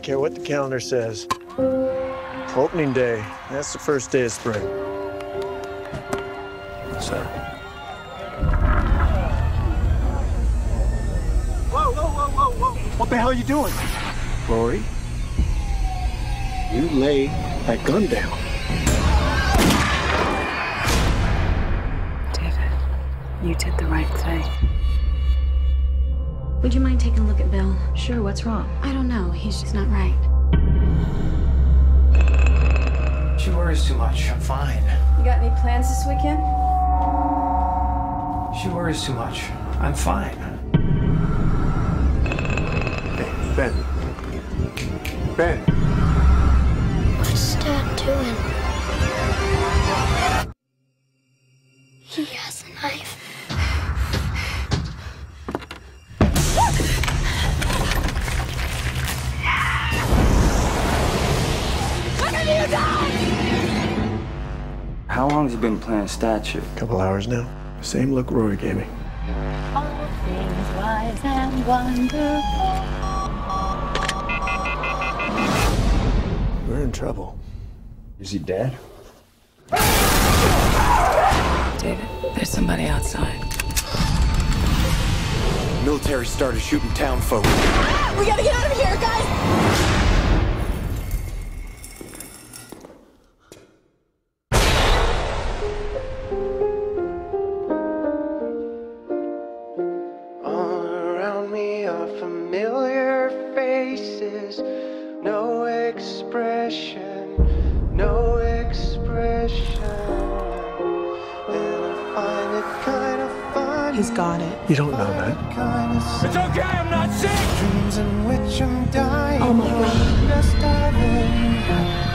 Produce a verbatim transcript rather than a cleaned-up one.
care what the calendar says. Opening day. That's the first day of spring. Sir. Whoa, whoa, whoa, whoa, whoa. What the hell are you doing? Rory, you lay that gun down. David, you did the right thing. Would you mind taking a look at Bill? Sure, what's wrong? I don't know. He's just not right. She worries too much. I'm fine. You got any plans this weekend? She worries too much. I'm fine. Hey, Ben. Ben. What's Dad doing? He has a knife. How long has he been playing statue? A couple hours now. Same look Rory gave me. All things wise and wonderful. We're in trouble. Is he dead? David, there's somebody outside. Military started shooting town folk. We gotta get out of here, guys! All around me are familiar faces, no expression, no expression. And I find it kind of funny. He's got it. You don't know that. It's okay, I'm not sick! Dreams in which I'm dying. Oh my God. Just diving.